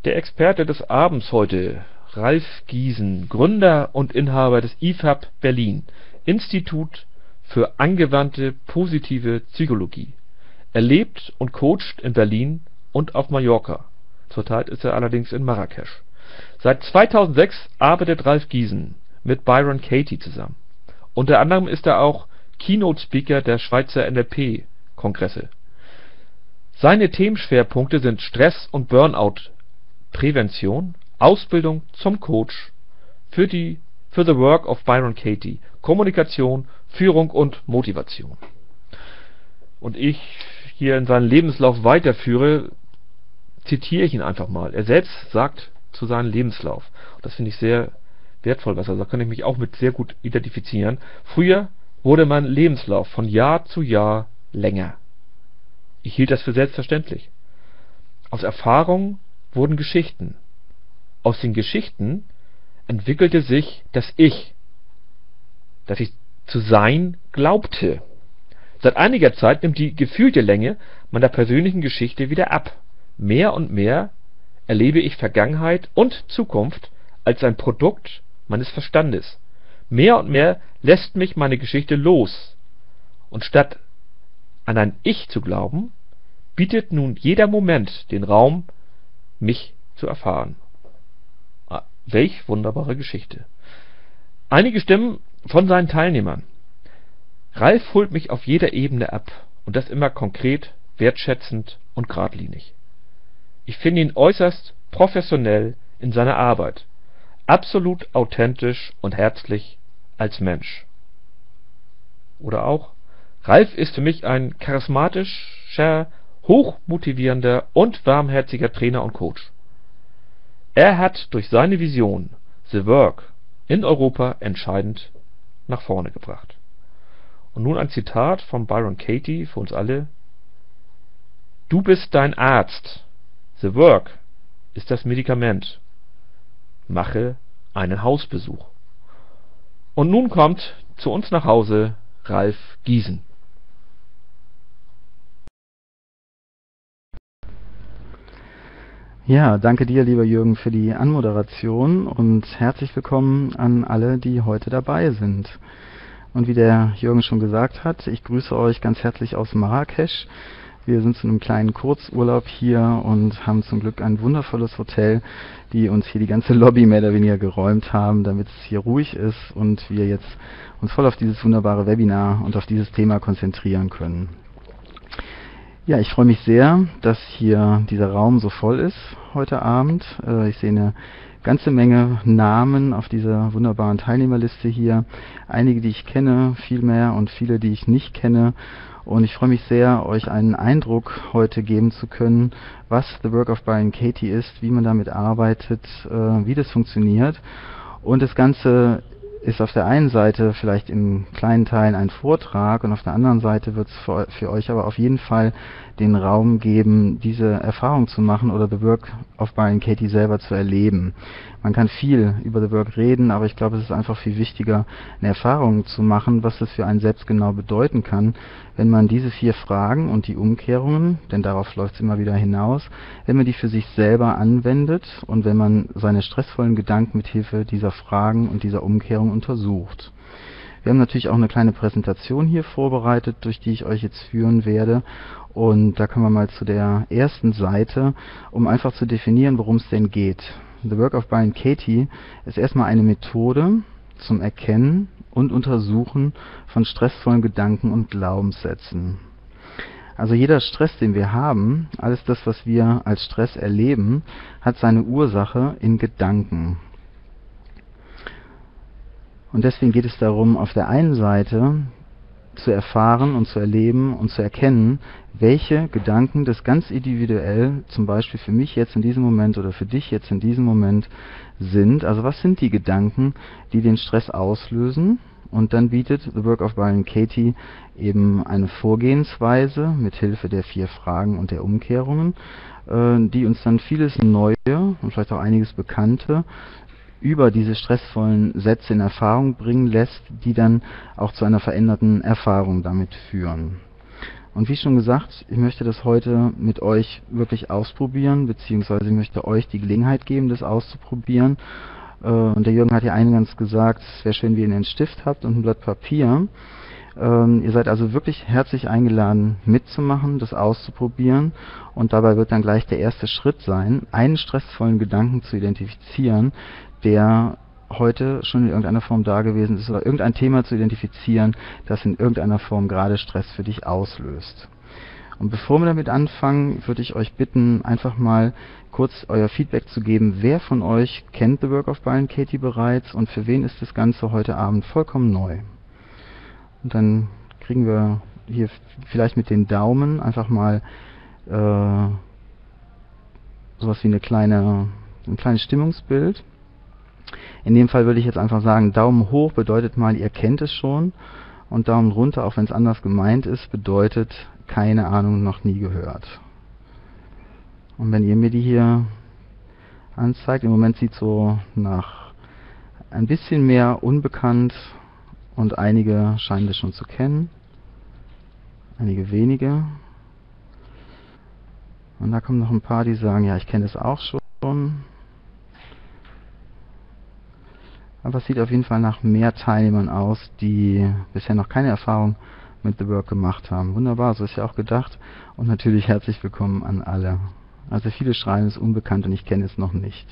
Der Experte des Abends heute, Ralf Giesen, Gründer und Inhaber des IFAP Berlin, Institut für angewandte positive Psychologie. Er lebt und coacht in Berlin und auf Mallorca. Zurzeit ist er allerdings in Marrakesch. Seit 2006 arbeitet Ralf Giesen mit Byron Katie zusammen. Unter anderem ist er auch Keynote-Speaker der Schweizer NLP-Kongresse. Seine Themenschwerpunkte sind Stress- und Burnout-Prävention, Ausbildung zum Coach für The Work of Byron Katie, Kommunikation, Führung und Motivation. Und ich hier in seinen Lebenslauf weiterführe, zitiere ich ihn einfach mal. Er selbst sagt zu seinem Lebenslauf, und das finde ich sehr wertvoll, was er sagt, kann ich mich auch mit sehr gut identifizieren: Früher wurde mein Lebenslauf von Jahr zu Jahr länger. Ich hielt das für selbstverständlich. Aus Erfahrungen wurden Geschichten. Aus den Geschichten entwickelte sich das Ich, das ich zu sein glaubte. Seit einiger Zeit nimmt die gefühlte Länge meiner persönlichen Geschichte wieder ab. Mehr und mehr erlebe ich Vergangenheit und Zukunft als ein Produkt meines Verstandes. Mehr und mehr lässt mich meine Geschichte los. Und statt an ein Ich zu glauben, bietet nun jeder Moment den Raum, mich zu erfahren. Welch wunderbare Geschichte. Einige Stimmen von seinen Teilnehmern. Ralf holt mich auf jeder Ebene ab, und das immer konkret, wertschätzend und geradlinig. Ich finde ihn äußerst professionell in seiner Arbeit, absolut authentisch und herzlich als Mensch. Oder auch: Ralf ist für mich ein charismatischer, hochmotivierender und warmherziger Trainer und Coach. Er hat durch seine Vision The Work in Europa entscheidend nach vorne gebracht. Und nun ein Zitat von Byron Katie für uns alle: Du bist dein Arzt. The Work ist das Medikament. Mache einen Hausbesuch. Und nun kommt zu uns nach Hause Ralf Giesen. Ja, danke dir, lieber Jürgen, für die Anmoderation und herzlich willkommen an alle, die heute dabei sind. Und wie der Jürgen schon gesagt hat, ich grüße euch ganz herzlich aus Marrakesch. Wir sind zu einem kleinen Kurzurlaub hier und haben zum Glück ein wundervolles Hotel, die uns hier die ganze Lobby mehr oder weniger geräumt haben, damit es hier ruhig ist und wir jetzt uns voll auf dieses wunderbare Webinar und auf dieses Thema konzentrieren können. Ja, ich freue mich sehr, dass hier dieser Raum so voll ist heute Abend. Ich sehe eine ganze Menge Namen auf dieser wunderbaren Teilnehmerliste hier. Einige, die ich kenne, viel mehr, und viele, die ich nicht kenne. Und ich freue mich sehr, euch einen Eindruck heute geben zu können, was The Work of Byron Katie ist, wie man damit arbeitet, wie das funktioniert. Und das Ganze ist auf der einen Seite vielleicht in kleinen Teilen ein Vortrag, und auf der anderen Seite wird es für euch aber auf jeden Fall den Raum geben, diese Erfahrung zu machen oder The Work of Byron Katie selber zu erleben. Man kann viel über The Work reden, aber ich glaube, es ist einfach viel wichtiger, eine Erfahrung zu machen, was das für einen selbst genau bedeuten kann, wenn man diese 4 Fragen und die Umkehrungen, denn darauf läuft es immer wieder hinaus, wenn man die für sich selber anwendet und wenn man seine stressvollen Gedanken mit Hilfe dieser Fragen und dieser Umkehrung untersucht. Wir haben natürlich auch eine kleine Präsentation hier vorbereitet, durch die ich euch jetzt führen werde. Und da kommen wir mal zu der ersten Seite, um einfach zu definieren, worum es denn geht. The Work of Byron Katie ist erstmal eine Methode zum Erkennen und Untersuchen von stressvollen Gedanken und Glaubenssätzen. Also jeder Stress, den wir haben, alles das, was wir als Stress erleben, hat seine Ursache in Gedanken. Und deswegen geht es darum, auf der einen Seite zu erfahren und zu erleben und zu erkennen, welche Gedanken das ganz individuell, zum Beispiel für mich jetzt in diesem Moment oder für dich jetzt in diesem Moment sind. Also was sind die Gedanken, die den Stress auslösen? Und dann bietet The Work of Byron Katie eben eine Vorgehensweise mit Hilfe der 4 Fragen und der Umkehrungen, die uns dann vieles Neue und vielleicht auch einiges Bekannte über diese stressvollen Sätze in Erfahrung bringen lässt, die dann auch zu einer veränderten Erfahrung damit führen. Und wie schon gesagt, ich möchte das heute mit euch wirklich ausprobieren, beziehungsweise ich möchte euch die Gelegenheit geben, das auszuprobieren. Und der Jürgen hat ja eingangs gesagt, es wäre schön, wenn ihr einen Stift habt und ein Blatt Papier. Ihr seid also wirklich herzlich eingeladen, mitzumachen, das auszuprobieren. Und dabei wird dann gleich der erste Schritt sein, einen stressvollen Gedanken zu identifizieren, der heute schon in irgendeiner Form da gewesen ist, oder irgendein Thema zu identifizieren, das in irgendeiner Form gerade Stress für dich auslöst. Und bevor wir damit anfangen, würde ich euch bitten, einfach mal kurz euer Feedback zu geben. Wer von euch kennt The Work of Byron Katie bereits und für wen ist das Ganze heute Abend vollkommen neu? Und dann kriegen wir hier vielleicht mit den Daumen einfach mal sowas wie ein kleines Stimmungsbild. In dem Fall würde ich jetzt einfach sagen, Daumen hoch bedeutet mal, ihr kennt es schon, und Daumen runter, auch wenn es anders gemeint ist, bedeutet keine Ahnung, noch nie gehört. Und wenn ihr mir die hier anzeigt, im Moment sieht so nach ein bisschen mehr unbekannt, und einige scheinen das schon zu kennen, einige wenige. Und da kommen noch ein paar, die sagen, ja, ich kenne das auch schon. Aber es sieht auf jeden Fall nach mehr Teilnehmern aus, die bisher noch keine Erfahrung mit The Work gemacht haben. Wunderbar, so ist ja auch gedacht. Und natürlich herzlich willkommen an alle. Also viele schreiben, es ist unbekannt und ich kenne es noch nicht.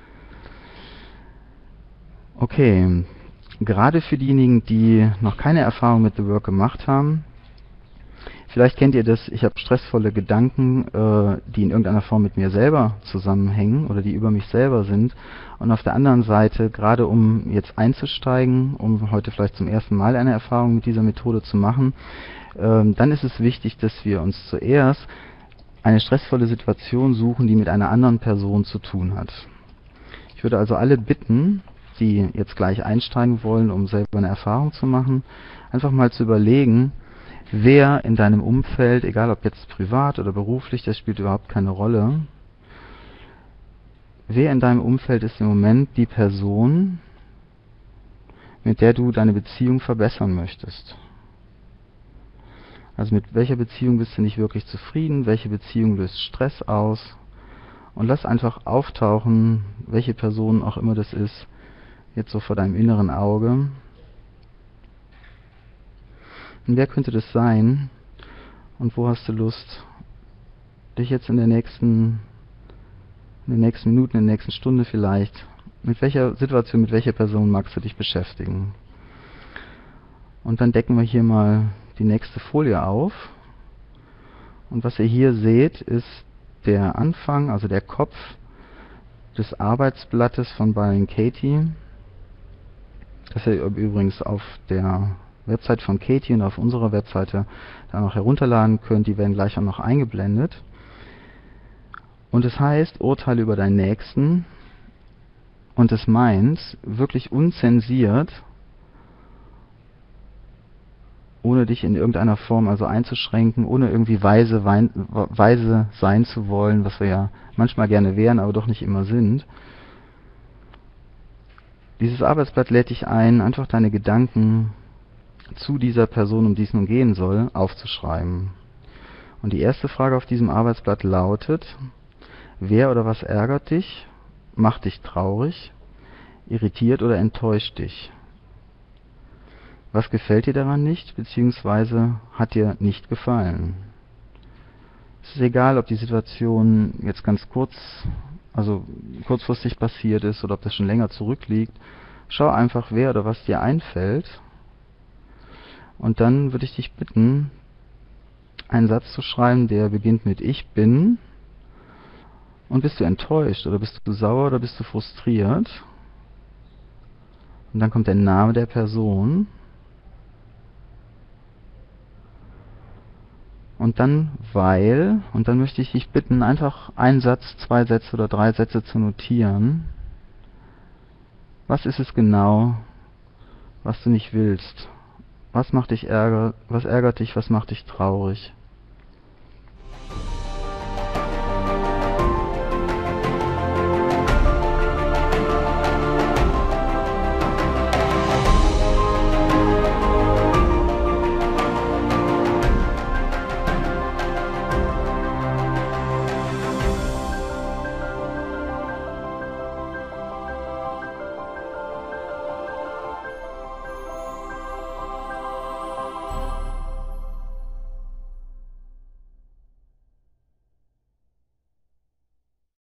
Okay, gerade für diejenigen, die noch keine Erfahrung mit The Work gemacht haben, vielleicht kennt ihr das, ich habe stressvolle Gedanken, die in irgendeiner Form mit mir selber zusammenhängen oder die über mich selber sind. Und auf der anderen Seite, gerade um jetzt einzusteigen, um heute vielleicht zum ersten Mal eine Erfahrung mit dieser Methode zu machen, dann ist es wichtig, dass wir uns zuerst eine stressvolle Situation suchen, die mit einer anderen Person zu tun hat. Ich würde also alle bitten, die jetzt gleich einsteigen wollen, um selber eine Erfahrung zu machen, einfach mal zu überlegen, wer in deinem Umfeld, egal ob jetzt privat oder beruflich, das spielt überhaupt keine Rolle, wer in deinem Umfeld ist im Moment die Person, mit der du deine Beziehung verbessern möchtest. Also mit welcher Beziehung bist du nicht wirklich zufrieden, welche Beziehung löst Stress aus, und lass einfach auftauchen, welche Person auch immer das ist, jetzt so vor deinem inneren Auge. Und wer könnte das sein? Und wo hast du Lust, dich jetzt in den nächsten Minuten, in der nächsten Stunde vielleicht, mit welcher Situation, mit welcher Person magst du dich beschäftigen? Und dann decken wir hier mal die nächste Folie auf. Und was ihr hier seht, ist der Anfang, also der Kopf des Arbeitsblattes von Byron Katie, das ihr übrigens auf der Website von Katie und auf unserer Webseite dann auch herunterladen könnt. Die werden gleich auch noch eingeblendet. Und es heißt, urteile über deinen Nächsten, und es meint wirklich unzensiert, ohne dich in irgendeiner Form also einzuschränken, ohne irgendwie weise sein zu wollen, was wir ja manchmal gerne wären, aber doch nicht immer sind. Dieses Arbeitsblatt lädt dich ein, einfach deine Gedanken zu dieser Person, um die es nun gehen soll, aufzuschreiben. Und die erste Frage auf diesem Arbeitsblatt lautet: Wer oder was ärgert dich, macht dich traurig, irritiert oder enttäuscht dich? Was gefällt dir daran nicht, beziehungsweise hat dir nicht gefallen? Es ist egal, ob die Situation jetzt ganz kurzfristig passiert ist oder ob das schon länger zurückliegt. Schau einfach, wer oder was dir einfällt. Und dann würde ich dich bitten, einen Satz zu schreiben, der beginnt mit Ich bin. Und bist du enttäuscht oder bist du sauer oder bist du frustriert? Und dann kommt der Name der Person. Und dann weil, und dann möchte ich dich bitten, einfach einen Satz, 2 Sätze oder 3 Sätze zu notieren. Was ist es genau, was du nicht willst? Was macht dich was ärgert dich, was macht dich traurig?